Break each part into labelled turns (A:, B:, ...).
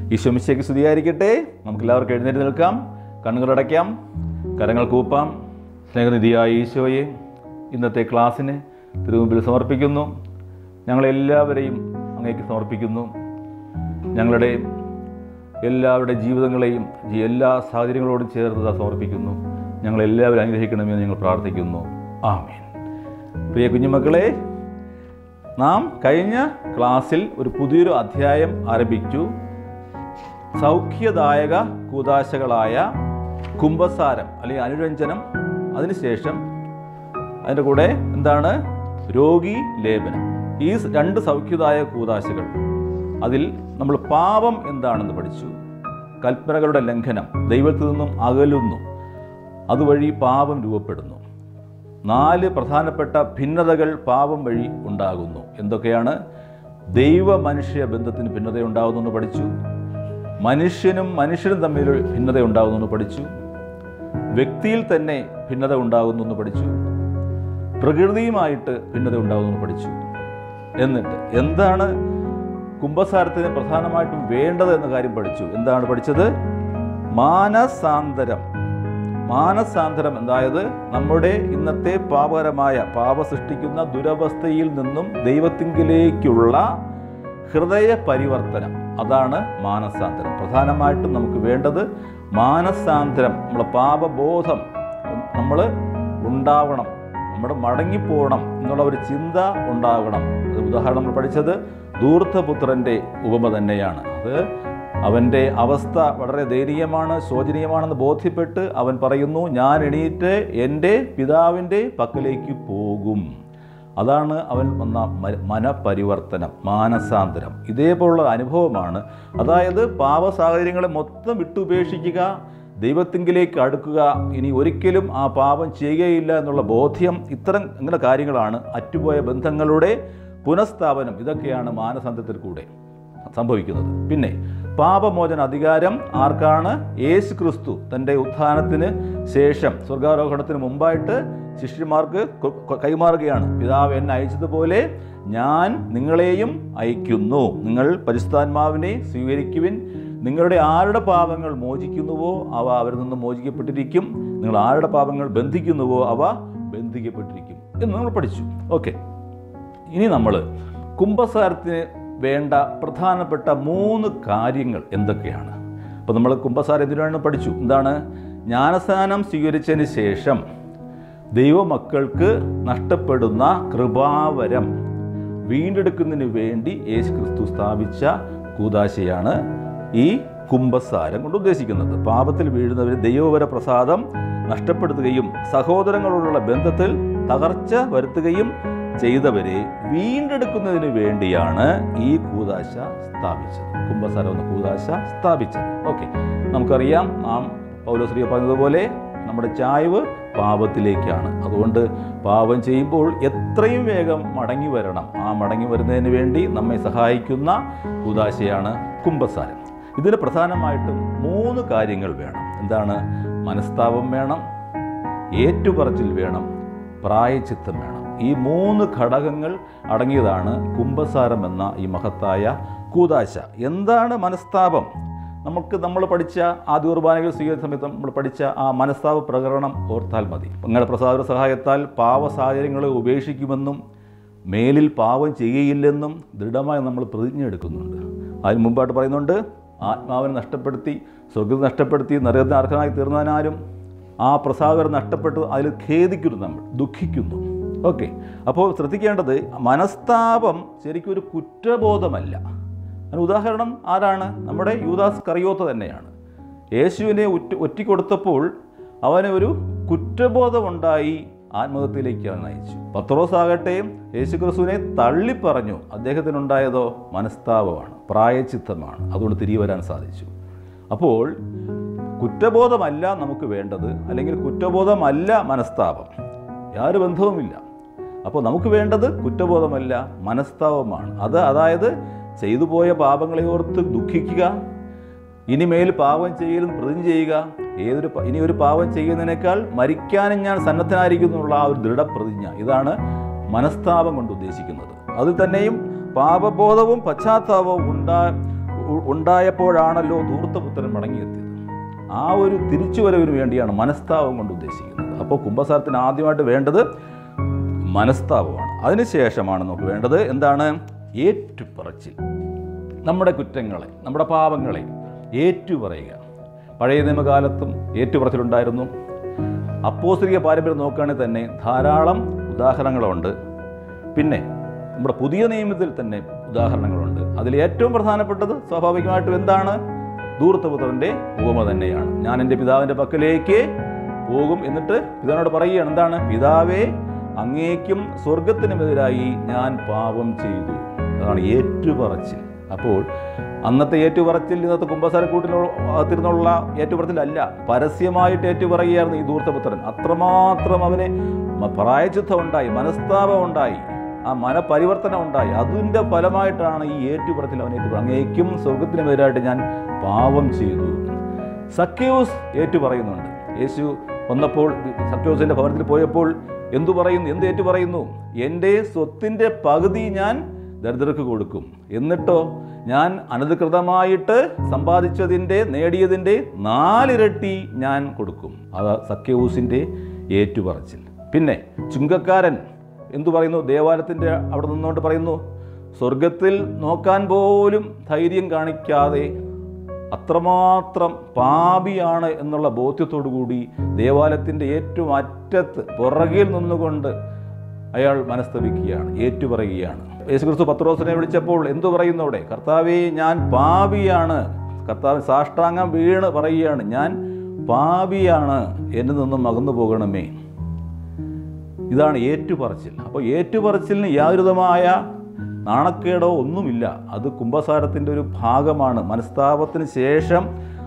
A: ഈശോ മിശിഹായ്ക്ക് സ്തുതിയായിരിക്കട്ടെ. നമുക്കെല്ലാവർക്കും എഴുന്നേറ്റ് നിൽക്കാം, കണ്ണുകളടയ്ക്കാം, കരങ്ങൾ കൂപ്പാം. സ്നേഹനിധിയായ ഈശോയെ, ഇന്നത്തെ ക്ലാസ്സിന് തിരുമുമ്പിൽ സമർപ്പിക്കുന്നു. ഞങ്ങളെല്ലാവരെയും അങ്ങേക്ക് സമർപ്പിക്കുന്നു. ഞങ്ങളുടെ എല്ലാവരുടെ ജീവിതങ്ങളെയും എല്ലാ സാഹചര്യങ്ങളോടും ചേർത്ത് സമർപ്പിക്കുന്നു. ഞങ്ങളെല്ലാവരും അനുഗ്രഹിക്കണമെന്ന് ഞങ്ങൾ പ്രാർത്ഥിക്കുന്നു. ആമേൻ. പ്രിയ കുഞ്ഞുമക്കളെ, നാം കഴിഞ്ഞ ക്ലാസ്സിൽ ഒരു പുതിയൊരു അധ്യായം ആരംഭിച്ചു. സൗഖ്യദായക കൂദാശകളായ കുംഭസാരം അല്ലെങ്കിൽ അനുരഞ്ജനം, അതിനുശേഷം അതിൻ്റെ കൂടെ എന്താണ് രോഗി ലേപനം. ഈ രണ്ട് സൗഖ്യദായക കൂദാശകൾ, അതിൽ നമ്മൾ പാപം എന്താണെന്ന് പഠിച്ചു. കൽപ്പനകളുടെ ലംഘനം, ദൈവത്തിൽ നിന്നും അകലുന്നു, അതുവഴി പാപം രൂപപ്പെടുന്നു. 4 പ്രധാനപ്പെട്ട ഭിന്നതകൾ പാപം വഴി ഉണ്ടാകുന്നു. എന്തൊക്കെയാണ്? ദൈവ മനുഷ്യ ബന്ധത്തിന് ഭിന്നതയുണ്ടാകുന്നു പഠിച്ചു. മനുഷ്യനും തമ്മിൽ ഭിന്നത ഉണ്ടാകുന്നു പഠിച്ചു. വ്യക്തിയിൽ തന്നെ ഭിന്നത ഉണ്ടാകുന്നു പഠിച്ചു. പ്രകൃതിയുമായിട്ട് ഭിന്നത ഉണ്ടാകുന്നു പഠിച്ചു. എന്നിട്ട് എന്താണ് കുംഭസാരത്തിന് പ്രധാനമായിട്ടും വേണ്ടത് എന്ന കാര്യം പഠിച്ചു. എന്താണ് പഠിച്ചത്? മാനസാന്തരം. അതായത് നമ്മുടെ ഇന്നത്തെ പാപകരമായ സൃഷ്ടിക്കുന്ന ദുരവസ്ഥയിൽ നിന്നും ദൈവത്തിങ്കിലേക്കുള്ള ഹൃദയ പരിവർത്തനം, അതാണ് മാനസാന്തരം. പ്രധാനമായിട്ടും നമുക്ക് വേണ്ടത് മാനസാന്തരം. നമ്മുടെ പാപബോധം നമ്മൾ ഉണ്ടാവണം, നമ്മുടെ മടങ്ങിപ്പോകണം എന്നുള്ള ഒരു ചിന്ത ഉണ്ടാകണം. അത് ഉദാഹരണം നമ്മൾ പഠിച്ചത് ധൂർത്തപുത്രൻ്റെ ഉപമ തന്നെയാണ്. അത് അവൻ്റെ അവസ്ഥ വളരെ ദയനീയമാണ്, ശോചനീയമാണെന്ന് ബോധ്യപ്പെട്ട് അവൻ പറയുന്നു, ഞാൻ എണീറ്റ് എൻ്റെ പിതാവിൻ്റെ പക്കലേക്ക് പോകും. അതാണ് അവൻ വന്ന മനപരിവർത്തനം, മാനസാന്തരം. ഇതേപോലുള്ള അനുഭവമാണ്. അതായത് പാപ സാഹചര്യങ്ങളെ മൊത്തം വിട്ടുപേക്ഷിക്കുക, ദൈവത്തിങ്കിലേക്ക് അടുക്കുക, ഇനി ഒരിക്കലും ആ പാപം ചെയ്യുകയില്ല എന്നുള്ള ബോധ്യം. ഇങ്ങനെ കാര്യങ്ങളാണ് അറ്റുപോയ ബന്ധങ്ങളുടെ പുനഃസ്ഥാപനം. ഇതൊക്കെയാണ് മാനസാന്തരത്തിൽ കൂടെ സംഭവിക്കുന്നത്. പിന്നെ പാപമോചന അധികാരം ആർക്കാണ്? യേശു ക്രിസ്തു തൻ്റെ ഉത്ഥാനത്തിന് ശേഷം സ്വർഗാരോഹണത്തിന് മുമ്പായിട്ട് ശിഷ്യന്മാർക്ക് കൈമാറുകയാണ്. പിതാവ് എന്നെ അയച്ചതുപോലെ ഞാൻ നിങ്ങളെയും അയക്കുന്നു. നിങ്ങൾ പരിശുദ്ധാത്മാവിനെ സ്വീകരിക്കുവിൻ. നിങ്ങളുടെ ആരുടെ പാപങ്ങൾ മോചിക്കുന്നുവോ അവ അവരിൽ നിന്ന് മോചിക്കപ്പെട്ടിരിക്കും. നിങ്ങൾ ആരുടെ പാപങ്ങൾ ബന്ധിക്കുന്നുവോ അവ ബന്ധിക്കപ്പെട്ടിരിക്കും എന്ന് നമ്മൾ പഠിച്ചു. ഓക്കെ, ഇനി നമ്മൾ കുംഭസാരത്തിന് വേണ്ട പ്രധാനപ്പെട്ട 3 കാര്യങ്ങൾ എന്തൊക്കെയാണ്? അപ്പോൾ നമ്മൾ കുംഭസാരം എന്തിനാണ് പഠിച്ചു. എന്താണ്? ജ്ഞാനസ്നാനം സ്വീകരിച്ചതിന് ശേഷം ദൈവമക്കൾക്ക് നഷ്ടപ്പെടുന്ന കൃപാവരം വീണ്ടെടുക്കുന്നതിന് വേണ്ടി യേശു ക്രിസ്തു സ്ഥാപിച്ച കൂദാശയാണ് ഈ കുംഭസാരം കൊണ്ട് ഉദ്ദേശിക്കുന്നത്. പാപത്തിൽ വീഴുന്നവർ ദൈവവര പ്രസാദം നഷ്ടപ്പെടുത്തുകയും സഹോദരങ്ങളോടുള്ള ബന്ധത്തിൽ തകർച്ച വരുത്തുകയും ചെയ്തവരെ വീണ്ടെടുക്കുന്നതിന് വേണ്ടിയാണ് ഈ കൂദാശ സ്ഥാപിച്ചത്. കുംഭസാരം എന്ന കൂദാശ സ്ഥാപിച്ചത്. ഓക്കെ, നമുക്കറിയാം, നാം പൗലോസ് പറഞ്ഞതുപോലെ നമ്മുടെ ചായ്വ് പാപത്തിലേക്കാണ്. അതുകൊണ്ട് പാപം ചെയ്യുമ്പോൾ എത്രയും വേഗം മടങ്ങി വരണം. ആ മടങ്ങി വരുന്നതിന് വേണ്ടി നമ്മെ സഹായിക്കുന്ന കൂദാശയാണ് കുംഭസാരം. ഇതിന് പ്രധാനമായിട്ടും 3 കാര്യങ്ങൾ വേണം. എന്താണ്? മനസ്താപം വേണം, ഏറ്റുപറച്ചിൽ വേണം, പ്രായശ്ചിത്തം വേണം. ഈ 3 ഘടകങ്ങൾ അടങ്ങിയതാണ് കുംഭസാരം എന്ന ഈ മഹത്തായ കൂദാശ. എന്താണ് മനസ്താപം? നമ്മൾ പഠിച്ച ആദ്യ കുർബാനകൾ സ്വീകരിച്ച സമയത്ത് നമ്മൾ പഠിച്ച ആ മനസ്താപ പ്രകരണം ഓർത്താൽ മതി. നിങ്ങളുടെ പ്രസാദ സഹായത്താൽ പാപ സാഹചര്യങ്ങളെ ഉപേക്ഷിക്കുമെന്നും മേലിൽ പാപം ചെയ്യുകയില്ലെന്നും ദൃഢമായി നമ്മൾ പ്രതിജ്ഞ എടുക്കുന്നുണ്ട്. അതിന് മുമ്പായിട്ട് പറയുന്നുണ്ട്, ആത്മാവിനെ നഷ്ടപ്പെടുത്തി സ്വർഗ്ഗം നഷ്ടപ്പെടുത്തി നരകത്തിന് അർഹനായി തീർന്നതിനാലും ആ പ്രസാദം നഷ്ടപ്പെട്ടു അതിൽ ഖേദിക്കുന്നു, നമ്മൾ ദുഃഖിക്കുന്നു. ഓക്കെ, അപ്പോൾ ശ്രദ്ധിക്കേണ്ടത് മനസ്താപം ശരിക്കും ഒരു കുറ്റബോധമല്ല. അതിന് ഉദാഹരണം ആരാണ്? നമ്മുടെ യൂദാസ് കറിയോത്ത തന്നെയാണ്. യേശുവിനെ ഒറ്റിക്കൊടുത്തപ്പോൾ അവന് ഒരു കുറ്റബോധമുണ്ടായി, ആത്മഹത്യയിലേക്ക് അവൻ നയിച്ചു. പത്രോസ് ആകട്ടെ യേശു ക്രിസ്തുവിനെ തള്ളിപ്പറഞ്ഞു. അദ്ദേഹത്തിനുണ്ടായതോ മനസ്താപമാണ്, പ്രായശ്ചിത്തമാണ്. അതുകൊണ്ട് തിരികെ വരാൻ സാധിച്ചു. അപ്പോൾ കുറ്റബോധമല്ല നമുക്ക് വേണ്ടത്, അല്ലെങ്കിൽ കുറ്റബോധമല്ല മനസ്താപം, യാതൊരു ബന്ധവുമില്ല. അപ്പോൾ നമുക്ക് വേണ്ടത് കുറ്റബോധമല്ല, മനസ്താപമാണ്. അതായത് ചെയ്തു പോയ പാപങ്ങളെ ഓർത്ത് ദുഃഖിക്കുക, ഇനിമേൽ പാപം ചെയ്യലും പ്രതിജ്ഞ ചെയ്യുക. ഇനി ഒരു പാപം ചെയ്യുന്നതിനേക്കാൾ മരിക്കാനും ഞാൻ സന്നദ്ധനായിരിക്കുന്നു എന്നുള്ള ആ ഒരു ദൃഢപ്രതിജ്ഞ. ഇതാണ് മനസ്താപം കൊണ്ട് ഉദ്ദേശിക്കുന്നത്. അതിൽ തന്നെയും പാപബോധവും പശ്ചാത്താപവും ഉണ്ടായപ്പോഴാണല്ലോ ധൂർത്തപുത്രൻ മടങ്ങിയെത്തിയത്. ആ ഒരു തിരിച്ചുവരവിന് വേണ്ടിയാണ് മനസ്താപം കൊണ്ട് ഉദ്ദേശിക്കുന്നത്. അപ്പോൾ കുമ്പസാരത്തിന് ആദ്യമായിട്ട് വേണ്ടത് മനസ്താപമാണ്. അതിനുശേഷമാണ് നമുക്ക് വേണ്ടത് എന്താണ്? ഏറ്റുപറച്ചിൽ. നമ്മുടെ കുറ്റങ്ങളെ, നമ്മുടെ പാപങ്ങളെ ഏറ്റുപറയുക. പഴയ നിയമകാലത്തും ഏറ്റുപറച്ചിലുണ്ടായിരുന്നു. അപ്പോസ്തലിക പാരമ്പര്യം നോക്കുകയാണെങ്കിൽ തന്നെ ധാരാളം ഉദാഹരണങ്ങളുണ്ട്. പിന്നെ നമ്മുടെ പുതിയ നിയമത്തിൽ തന്നെ ഉദാഹരണങ്ങളുണ്ട്. അതിൽ ഏറ്റവും പ്രധാനപ്പെട്ടത് സ്വാഭാവികമായിട്ടും എന്താണ്? ധൂർത്തപുത്രൻ്റെ ഉപമ തന്നെയാണ്. ഞാൻ എൻ്റെ പിതാവിൻ്റെ പക്കലേക്ക് പോകും, എന്നിട്ട് പിതാവിനോട് പറയുകയാണ് എന്താണ്? പിതാവേ, അങ്ങേക്കും സ്വർഗത്തിനുമെതിരായി ഞാൻ പാപം ചെയ്തു. അതാണ് ഏറ്റുപറച്ചിൽ. അപ്പോൾ അന്നത്തെ ഏറ്റുപറച്ചിൽ ഇന്നത്തെ കുമ്പസാരക്കൂട്ടിനുള്ള ഏറ്റുപറച്ചിലല്ല, പരസ്യമായിട്ട് ഏറ്റുപറയുകയായിരുന്നു ഈ ധൂർത്തപുത്രൻ. അത്രമാത്രം അവന് പ്രായശ്ചിത്തം ഉണ്ടായി, മനസ്താപം ഉണ്ടായി, ആ മനപരിവർത്തനം ഉണ്ടായി. അതിൻ്റെ ഫലമായിട്ടാണ് ഈ ഏറ്റുപറച്ചിൽ അവൻ അങ്ങേക്കും സ്വർഗത്തിനുമെതിരായിട്ട് ഞാൻ പാപം ചെയ്തു. സക്കേവൂസ് ഏറ്റുപറയുന്നുണ്ട്. യേശു വന്നപ്പോൾ സക്കേവൂസിൻ്റെ ഭവനത്തിൽ പോയപ്പോൾ എന്ത് ഏറ്റുപറയുന്നു? എൻ്റെ സ്വത്തിൻ്റെ പകുതി ഞാൻ ദരിദ്രർക്ക് കൊടുക്കും, എന്നിട്ടോ ഞാൻ അനധികൃതമായിട്ട് നേടിയതിൻ്റെ 4 ഇരട്ടി ഞാൻ കൊടുക്കും. അത് സക്കേവൂസിൻ്റെ ഏറ്റുപറച്ചിൽ. പിന്നെ ചുങ്കക്കാരൻ എന്തു പറയുന്നു? ദേവാലയത്തിൻ്റെ അവിടെ നിന്നുകൊണ്ട് പറയുന്നു, സ്വർഗത്തിൽ നോക്കാൻ പോലും ധൈര്യം കാണിക്കാതെ അത്രമാത്രം പാപിയാണ് എന്നുള്ള ബോധ്യത്തോടു കൂടി ദേവാലയത്തിൻ്റെ ഏറ്റവും അറ്റത്ത് പുറകിൽ നിന്നുകൊണ്ട് അയാൾ മനസ്തപിക്കുകയാണ്, ഏറ്റുപറയുകയാണ്. യേശുക്രിസ്തു പത്രോസിനെ വിളിച്ചപ്പോൾ എന്തു പറയുന്നു അവിടെ? കർത്താവേ, ഞാൻ പാപിയാണ്. കർത്താവ് സാഷ്ടാംഗം വീണ് പറയുകയാണ്, ഞാൻ പാപിയാണ്, എന്നിൽ നിന്നും അകന്നു പോകണമേ. ഇതാണ് ഏറ്റുപറച്ചിൽ. അപ്പോൾ ഏറ്റുപറച്ചിലിന് യാതൊരുവിധമായ നാണക്കേടോ ഒന്നുമില്ല. അത് കുമ്പസാരത്തിൻ്റെ ഒരു ഭാഗമാണ്. മനസ്താപത്തിന് ശേഷം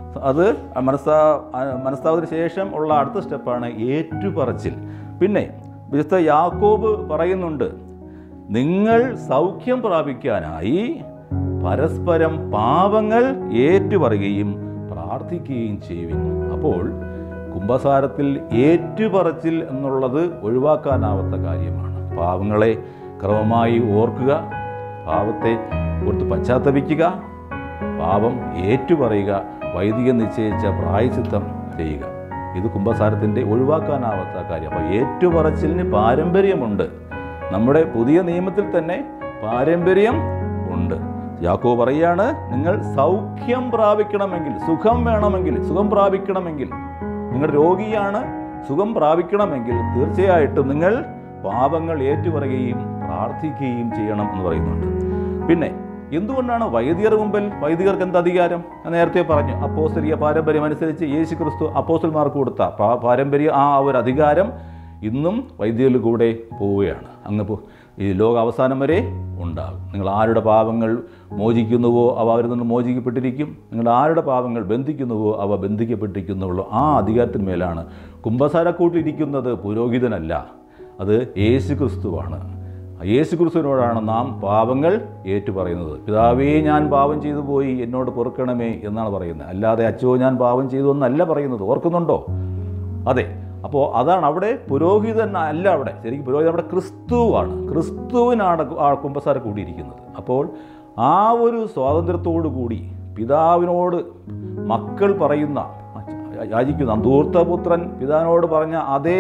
A: മനസ്താപത്തിന് ശേഷം ഉള്ള അടുത്ത സ്റ്റെപ്പാണ് ഏറ്റുപറച്ചിൽ. പിന്നെ വിശുദ്ധ യാക്കോബ് പറയുന്നുണ്ട്, നിങ്ങൾ സൗഖ്യം പ്രാപിക്കാനായി പരസ്പരം പാപങ്ങൾ ഏറ്റുപറയുകയും പ്രാർത്ഥിക്കുകയും ചെയ്യുവിൻ. അപ്പോൾ കുമ്പസാരത്തിൽ ഏറ്റുപറച്ചിൽ എന്നുള്ളത് ഒഴിവാക്കാനാവാത്ത കാര്യമാണ്. പാവങ്ങളെ ക്രമമായി ഓർക്കുക, പാപത്തെ ഓർത്ത് പശ്ചാത്തപിക്കുക, പാപം ഏറ്റുപറയുക, വൈദികൻ നിശ്ചയിച്ച പ്രായശ്ചിത്തം ചെയ്യുക. ഇത് കുമ്പസാരത്തിൻ്റെ ഒഴിവാക്കാനാവാത്ത കാര്യം. അപ്പോൾ ഏറ്റുപറച്ചിലിന് പാരമ്പര്യമുണ്ട്. നമ്മുടെ പുതിയ നിയമത്തിൽ തന്നെ പാരമ്പര്യം ഉണ്ട്. യാക്കോബ് പറയാണ്, നിങ്ങൾ സൗഖ്യം പ്രാപിക്കണമെങ്കിൽ, സുഖം പ്രാപിക്കണമെങ്കിൽ, നിങ്ങൾ രോഗിയാണ്, സുഖം പ്രാപിക്കണമെങ്കിൽ തീർച്ചയായിട്ടും നിങ്ങൾ പാപങ്ങൾ ഏറ്റുപറയുകയും പ്രാർത്ഥിക്കുകയും ചെയ്യണം എന്ന് പറയുന്നുണ്ട്. പിന്നെ എന്തുകൊണ്ടാണ് വൈദികർക്ക് എന്ത് അധികാരം? നേരത്തെ പറഞ്ഞു, അപ്പോസ്തലിക പാരമ്പര്യം അനുസരിച്ച് യേശുക്രിസ്തു അപ്പോസ്തലന്മാർക്ക് കൊടുത്ത പാരമ്പര്യം, ആ ഒരു അധികാരം ഇന്നും വൈദികരിൽ കൂടെ പോവുകയാണ്. അങ്ങ് ഈ ലോക അവസാനം വരെ ഉണ്ടാകും. നിങ്ങൾ ആരുടെ പാപങ്ങൾ മോചിക്കുന്നുവോ അവ അവരിൽ നിന്ന് മോചിക്കപ്പെട്ടിരിക്കും. നിങ്ങൾ ആരുടെ പാപങ്ങൾ ബന്ധിക്കുന്നുവോ അവ ബന്ധിക്കപ്പെട്ടിരിക്കുന്നുള്ളൂ. ആ അധികാരത്തിന്മേലാണ്. കുമ്പസാരക്കൂട്ടിരിക്കുന്നത് പുരോഹിതനല്ല, അത് യേശുക്രിസ്തുവാണ്. യേശുക്രിസ്തുവിനോടാണ് നാം പാപങ്ങൾ ഏറ്റുപറയുന്നത്. പിതാവേ, ഞാൻ പാപം ചെയ്തു പോയി, എന്നോട് പൊറുക്കണമേ എന്നാണ് പറയുന്നത്. അല്ലാതെ അച്ചോ ഞാൻ പാപം ചെയ്തു എന്നല്ല പറയുന്നത്. ഓർക്കുന്നുണ്ടോ? അതെ. അപ്പോൾ അതാണ് അവിടെ പുരോഹിതൻ അല്ല. അവിടെ ശരിക്കും പുരോഹിതൻ അവിടെ ക്രിസ്തുവാണ്. ക്രിസ്തുവിനാണ് ആ കുമ്പസാര കൂടിയിരിക്കുന്നത്. അപ്പോൾ ആ ഒരു സ്വാതന്ത്ര്യത്തോടു കൂടി പിതാവിനോട് മക്കൾ യാചിക്കുന്ന ധൂർത്തപുത്രൻ പിതാവിനോട് പറഞ്ഞ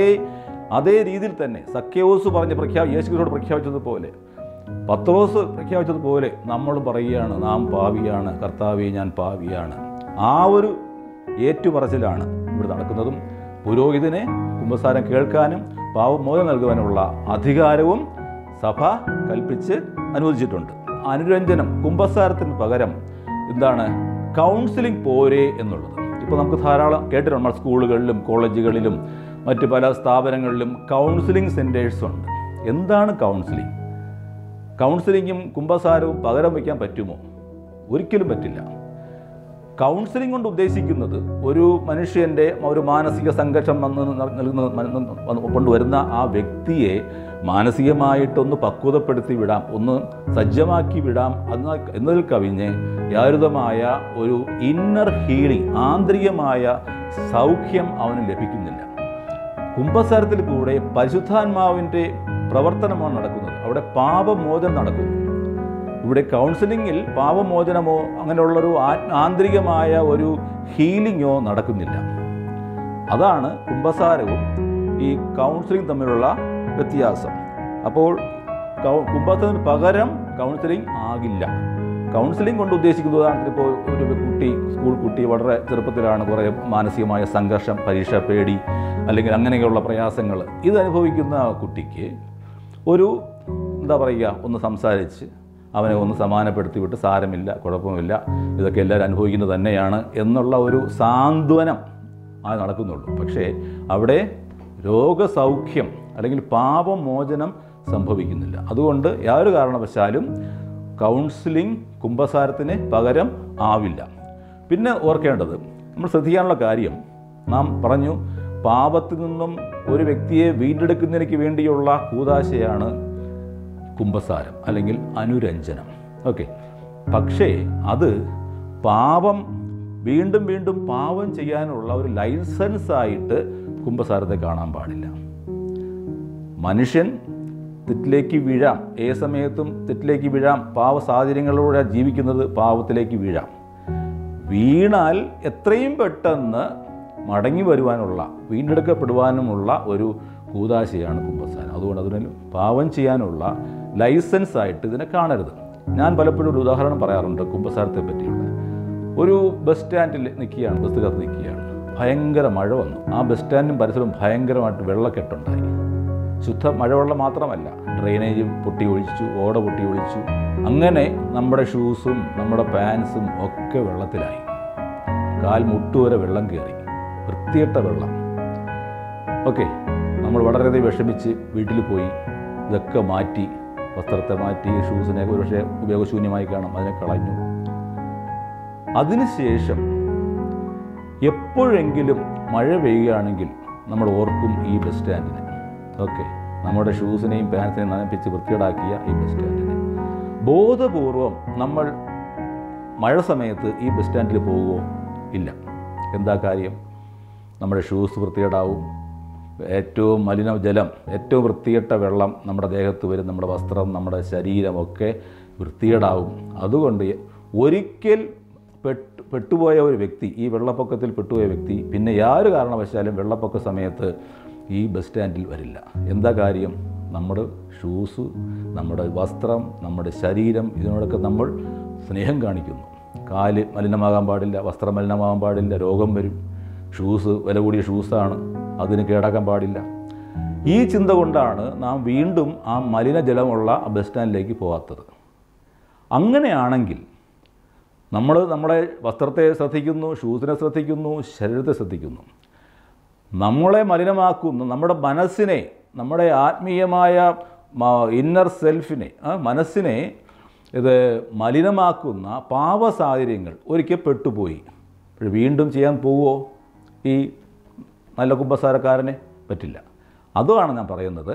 A: അതേ രീതിയിൽ തന്നെ സക്കേവൂസ് യേശുക്രിസ്തുവോട് പ്രഖ്യാപിച്ചതുപോലെ, പത്രോസ് പ്രഖ്യാപിച്ചതുപോലെ നമ്മളും പറയുകയാണ്, നാം പാപിയാണ്, കർത്താവേ ഞാൻ പാപിയാണ്. ആ ഒരു ഏറ്റുപറച്ചിലാണ് ഇവിടെ നടക്കുന്നതും. പുരോഹിതനെ കുമ്പസാരം കേൾക്കാനും പാപമോചനം നൽകുവാനുമുള്ള അധികാരവും സഭ കൽപ്പിച്ച് അനുവദിച്ചിട്ടുണ്ട്. അനുരഞ്ജനം, കുമ്പസാരത്തിന് പകരം എന്താണ്? കൗൺസിലിംഗ് പോരെ എന്നുള്ളത്. ഇപ്പോൾ നമുക്ക് ധാരാളം കേട്ടിട്ടുണ്ട്. നമ്മൾ സ്കൂളുകളിലും കോളേജുകളിലും മറ്റ് പല സ്ഥാപനങ്ങളിലും കൗൺസിലിംഗ് സെൻറ്റേഴ്സ് ഉണ്ട്. എന്താണ് കൗൺസിലിംഗ്? കൗൺസിലിങ്ങും കുമ്പസാരവും പകരം വയ്ക്കാൻ പറ്റുമോ? ഒരിക്കലും പറ്റില്ല. കൗൺസിലിംഗ് കൊണ്ട് ഉദ്ദേശിക്കുന്നത് ഒരു മനുഷ്യൻ്റെ ഒരു മാനസിക സംഘർഷം കൊണ്ടുവരുന്ന ആ വ്യക്തിയെ മാനസികമായിട്ടൊന്ന് പക്വതപ്പെടുത്തി വിടാം, ഒന്ന് സജ്ജമാക്കി വിടാം എന്നതിൽ കവിഞ്ഞ് യാതൊരുമായ ഒരു ഇന്നർ ഹീലിംഗ്, ആന്തരികമായ സൗഖ്യം അവന് ലഭിക്കുന്നില്ല. കുമ്പസാരത്തിൽ കൂടെ പരിശുദ്ധാത്മാവിൻ്റെ പ്രവർത്തനമാണ് നടക്കുന്നത്. അവിടെ പാപമോചനം നടക്കുന്നു. ഇവിടെ കൗൺസിലിങ്ങിൽ പാപമോചനമോ അങ്ങനെയുള്ളൊരു ആന്തരികമായ ഒരു ഹീലിങ്ങോ നടക്കുന്നില്ല. അതാണ് കുമ്പസാരവും ഈ കൗൺസിലിംഗ് തമ്മിലുള്ള വ്യത്യാസം. അപ്പോൾ കുമ്പസാരത്തിന് പകരം കൗൺസിലിംഗ് ആകില്ല. കൗൺസിലിംഗ് കൊണ്ട് ഉദ്ദേശിക്കുന്നത് ഉദാഹരണത്തിന് ഇപ്പോൾ ഒരു കുട്ടി, സ്കൂൾ കുട്ടി വളരെ ചെറുപ്പത്തിലാണ് കുറേ മാനസികമായ സംഘർഷം, പരീക്ഷ പേടി അല്ലെങ്കിൽ അങ്ങനെയുള്ള പ്രയാസങ്ങൾ ഇത് അനുഭവിക്കുന്ന കുട്ടിക്ക് ഒരു എന്താ പറയുക, ഒന്ന് സംസാരിച്ച് അവനെ ഒന്ന് സമാധാനപ്പെടുത്തി വിട്ട് സാരമില്ല, കുഴപ്പമില്ല, ഇതൊക്കെ എല്ലാവരും അനുഭവിക്കുന്നത് തന്നെയാണ് എന്നുള്ള ഒരു സാന്ത്വനം നടക്കുന്നുള്ളൂ. പക്ഷേ അവിടെ രോഗസൗഖ്യം അല്ലെങ്കിൽ പാപമോചനം സംഭവിക്കുന്നില്ല. അതുകൊണ്ട് യാതൊരു കാരണവശാലും കൗൺസിലിംഗ് കുമ്പസാരത്തിന് പകരം ആവില്ല. പിന്നെ ഓർക്കേണ്ടത്, നമ്മൾ ശ്രദ്ധിക്കാനുള്ള കാര്യം, നാം പറഞ്ഞു പാപത്തിൽ നിന്നും ഒരു വ്യക്തിയെ വീണ്ടെടുക്കുന്നതിന് വേണ്ടിയുള്ള കൂദാശയാണ് കുമ്പസാരം അല്ലെങ്കിൽ അനുരഞ്ജനം. ഓക്കെ, പക്ഷേ അത് പാപം വീണ്ടും വീണ്ടും പാപം ചെയ്യാനുള്ള ഒരു ലൈസൻസായിട്ട് കുമ്പസാരത്തെ കാണാൻ പാടില്ല. മനുഷ്യൻ തെറ്റിലേക്ക് വീഴാം, ഏത് സമയത്തും തെറ്റിലേക്ക് വീഴാം. പാവ സാഹചര്യങ്ങളിലൂടെ ജീവിക്കുന്നത് പാവത്തിലേക്ക് വീഴാം. വീണാൽ എത്രയും പെട്ടെന്ന് മടങ്ങി വരുവാനുള്ള, വീണ്ടെടുക്കപ്പെടുവാനുമുള്ള ഒരു കൂദാശയാണ് കുമ്പസാരം. അതുകൊണ്ട് അതിന് പാവം ചെയ്യാനുള്ള ലൈസൻസായിട്ട് ഇതിനെ കാണരുത്. ഞാൻ പലപ്പോഴും ഒരു ഉദാഹരണം പറയാറുണ്ട് കുമ്പസാരത്തെ പറ്റിയുള്ള. ഒരു ബസ് സ്റ്റാൻഡിൽ നിൽക്കുകയാണ്, ബസ് കാത്ത് നിൽക്കുകയാണ്, ഭയങ്കര മഴ വന്നു. ആ ബസ് സ്റ്റാൻഡും പരിസരവും ഭയങ്കരമായിട്ട് വെള്ളക്കെട്ടുണ്ടായി. ശുദ്ധ മഴവെള്ളം മാത്രമല്ല, ഡ്രെയിനേജ് പൊട്ടി ഒഴിച്ചു, ഓട പൊട്ടി ഒഴിച്ചു. അങ്ങനെ നമ്മുടെ ഷൂസും നമ്മുടെ പാൻസും ഒക്കെ വെള്ളത്തിലായി. കാൽ മുട്ടുവരെ വെള്ളം കയറി, വൃത്തികെട്ട വെള്ളം. ഓക്കെ, നമ്മൾ വളരെയധികം വിഷമിച്ച് വീട്ടിൽ പോയി ഇതൊക്കെ മാറ്റി, വസ്ത്രത്തെ മാറ്റി, ഷൂസിനെ ഒരുപക്ഷെ ഉപയോഗശൂന്യമായി കാണും, അതിനെ കളഞ്ഞു. അതിനുശേഷം എപ്പോഴെങ്കിലും മഴ പെയ്യുകയാണെങ്കിൽ നമ്മൾ ഓർക്കും ഈ ബസ് സ്റ്റാൻഡിനെ. ഓക്കെ, നമ്മുടെ ഷൂസിനെയും പാൻസിനെയും നനപ്പിച്ച് വൃത്തികേടാക്കിയ ഈ ബസ് സ്റ്റാൻഡിനെ. ബോധപൂർവം നമ്മൾ മഴ സമയത്ത് ഈ ബസ് സ്റ്റാൻഡിൽ പോകുമോ? ഇല്ല. എന്താ കാര്യം? നമ്മുടെ ഷൂസ് വൃത്തികേടാവും, ഏറ്റവും മലിനജലം, ഏറ്റവും വൃത്തികെട്ട വെള്ളം നമ്മുടെ ദേഹത്ത് വരും, നമ്മുടെ വസ്ത്രം, നമ്മുടെ ശരീരമൊക്കെ വൃത്തികേടാവും. അതുകൊണ്ട് ഒരിക്കൽ പെട്ടുപോയ ഒരു വ്യക്തി, ഈ വെള്ളപ്പൊക്കത്തിൽ പെട്ടുപോയ വ്യക്തി പിന്നെ യാതൊരു കാരണവശാലും വെള്ളപ്പൊക്ക സമയത്ത് ഈ ബസ് സ്റ്റാൻഡിൽ വരില്ല. എന്താ കാര്യം? നമ്മുടെ ഷൂസ്, നമ്മുടെ വസ്ത്രം, നമ്മുടെ ശരീരം, ഇതിനോടൊക്കെ നമ്മൾ സ്നേഹം കാണിക്കുന്നു. കാല് മലിനമാകാൻ പാടില്ല, വസ്ത്രം മലിനമാകാൻ പാടില്ല, രോഗം വരും. ഷൂസ് വില കൂടിയ ഷൂസാണ്, അതിന് കേടാക്കാൻ പാടില്ല. ഈ ചിന്ത കൊണ്ടാണ് നാം വീണ്ടും ആ മലിനജലമുള്ള ബസ് സ്റ്റാൻഡിലേക്ക് പോകാത്തത്. അങ്ങനെയാണെങ്കിൽ നമ്മൾ നമ്മുടെ വസ്ത്രത്തെ ശ്രദ്ധിക്കുന്നു, ഷൂസിനെ ശ്രദ്ധിക്കുന്നു, ശരീരത്തെ ശ്രദ്ധിക്കുന്നു. നമ്മളെ മലിനമാക്കുന്ന നമ്മുടെ മനസ്സിനെ, നമ്മുടെ ആത്മീയമായ ഇന്നർ സെൽഫിനെ, മനസ്സിനെ ഇത് മലിനമാക്കുന്ന പാപ സാഹചര്യങ്ങൾ ഒരിക്കൽ പെട്ടുപോയി. വീണ്ടും ചെയ്യാൻ പോവുമോ ഈ നല്ല കുമ്പസാരക്കാരനെ? പറ്റില്ല. അതുമാണ് ഞാൻ പറയുന്നത്,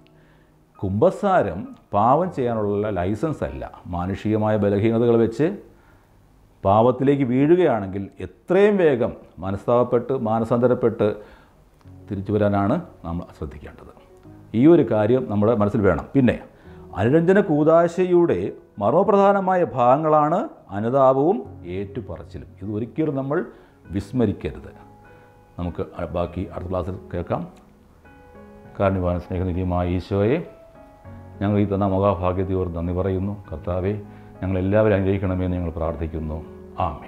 A: കുമ്പസാരം പാപം ചെയ്യാനുള്ള ലൈസൻസ് അല്ല. മാനുഷികമായ ബലഹീനതകൾ വെച്ച് പാപത്തിലേക്ക് വീഴുകയാണെങ്കിൽ എത്രയും വേഗം മനസ്താപപ്പെട്ട് മാനസാന്തരപ്പെട്ട് തിരിച്ചു വരാനാണ് നമ്മൾ ശ്രദ്ധിക്കേണ്ടത്. ഈ ഒരു കാര്യം നമ്മുടെ മനസ്സിൽ വേണം. പിന്നെ അനുരഞ്ജന കൂദാശയുടെ മർമ്മപ്രധാനമായ ഭാഗങ്ങളാണ് അനുതാപവും ഏറ്റുപറച്ചിലും. ഇത് ഒരിക്കലും നമ്മൾ വിസ്മരിക്കരുത്. നമുക്ക് ബാക്കി അടുത്ത ക്ലാസ്സിൽ കേൾക്കാം. കാരുണ്യവാൻ സ്നേഹനിധിയുമായ ഈശോയെ, ഞങ്ങൾ ഈ തന്ന മഹാഭാഗ്യതയോട് നന്ദി പറയുന്നു. കർത്താവെ, ഞങ്ങളെല്ലാവരും അനുഗ്രഹിക്കണമെന്ന് ഞങ്ങൾ പ്രാർത്ഥിക്കുന്നു. ആമേൻ.